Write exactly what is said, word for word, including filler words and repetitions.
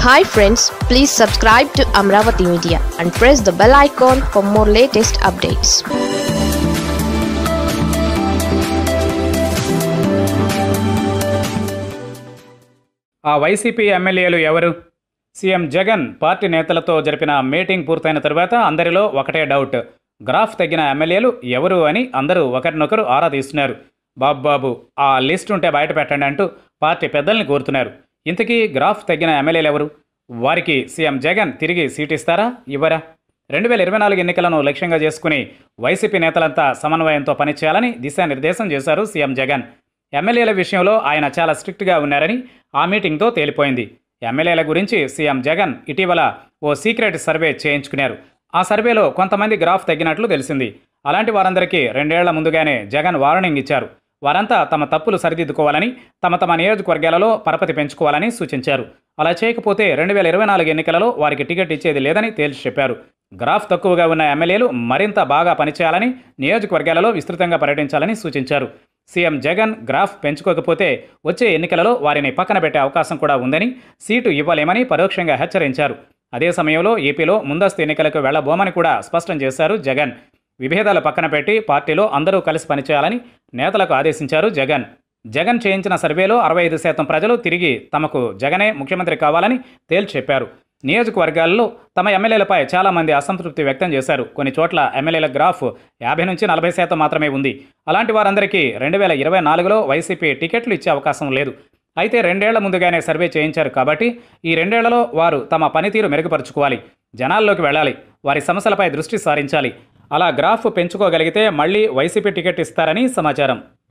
Hi friends, please subscribe to Amaravathi Media and press the bell icon for more latest updates. ఆ YCP ఎమ్మెల్యేలు ఎవరు? CM Jagan party నేతలతో జరిపిన meeting పూర్తయిన తరువాత అందరిలో ఒకటే డౌట్. గ్రాఫ్ తగ్గిన ఎమ్మెల్యేలు ఎవరు అని అందరూ ఒకరినొకరు ఆరా తీస్తున్నారు. బాబు బాబు ఆ లిస్ట్ ఉంటే బయట పెట్టండి అంటూ పార్టీ పెద్దల్ని కోరుతున్నారు. ఇంతకీ గ్రాఫ్ తగ్గిన ఎమ్మెల్యేలు ఎవరు? వారికి సీఎం జగన్ తిరిగి సీటు ఇస్తారా, ఇవ్వరా? రెండు వేల ఇరవై నాలుగు ఎన్నికలను లక్ష్యంగా చేసుకుని వైసీపీ నేతలంతా సమన్వయంతో పనిచేయాలని దిశానిర్దేశం చేశారు సీఎం జగన్. ఎమ్మెల్యేల విషయంలో ఆయన చాలా స్ట్రిక్ట్గా ఉన్నారని ఆ మీటింగ్తో తేలిపోయింది. ఎమ్మెల్యేల గురించి సీఎం జగన్ ఇటీవల ఓ సీక్రెట్ సర్వే చేయించుకున్నారు. ఆ సర్వేలో కొంతమంది గ్రాఫ్ తగ్గినట్లు తెలిసింది. అలాంటి వారందరికీ రెండేళ్ల ముందుగానే జగన్ వార్నింగ్ ఇచ్చారు. వారంతా తమ తప్పులు సరిదిద్దుకోవాలని, తమ తమ నియోజకవర్గాలలో పరపతి పెంచుకోవాలని సూచించారు. అలా చేయకపోతే రెండు వేల ఇరవై నాలుగు ఎన్నికలలో వారికి టికెట్ ఇచ్చేది లేదని తేల్చి చెప్పారు. గ్రాఫ్ తక్కువగా ఉన్న ఎమ్మెల్యేలు మరింత బాగా పనిచేయాలని, నియోజకవర్గాలలో విస్తృతంగా పర్యటించాలని సూచించారు. సీఎం జగన్ గ్రాఫ్ పెంచుకోకపోతే వచ్చే ఎన్నికలలో వారిని పక్కన పెట్టే అవకాశం కూడా ఉందని, సీటు ఇవ్వలేమని పరోక్షంగా హెచ్చరించారు. అదే సమయంలో ఏపీలో ముందస్తు ఎన్నికలకు వెళ్లబోమని కూడా స్పష్టం చేశారు జగన్. విభేదాలు పక్కన పెట్టి పార్టీలో అందరూ కలిసి పనిచేయాలని నేతలకు ఆదేశించారు జగన్. జగన్ చేయించిన సర్వేలో అరవై ఐదు శాతం ప్రజలు తిరిగి తమకు జగనే ముఖ్యమంత్రి కావాలని తేల్చి చెప్పారు. నియోజకవర్గాల్లో తమ ఎమ్మెల్యేలపై చాలామంది అసంతృప్తి వ్యక్తం చేశారు. కొన్ని చోట్ల ఎమ్మెల్యేల గ్రాఫ్ యాభై నుంచి నలభై శాతం మాత్రమే ఉంది. అలాంటి వారందరికీ రెండు వేల ఇరవై నాలుగులో వైసీపీ టికెట్లు ఇచ్చే అవకాశం లేదు. అయితే రెండేళ్ల ముందుగానే సర్వే చేయించారు కాబట్టి ఈ రెండేళ్లలో వారు తమ పనితీరు మెరుగుపరుచుకోవాలి, జనాల్లోకి వెళ్ళాలి, వారి సమస్యలపై దృష్టి సారించాలి. అలా గ్రాఫ్ పెంచుకోగలిగితే మళ్లీ వైసీపీ టికెట్ ఇస్తారని సమాచారం.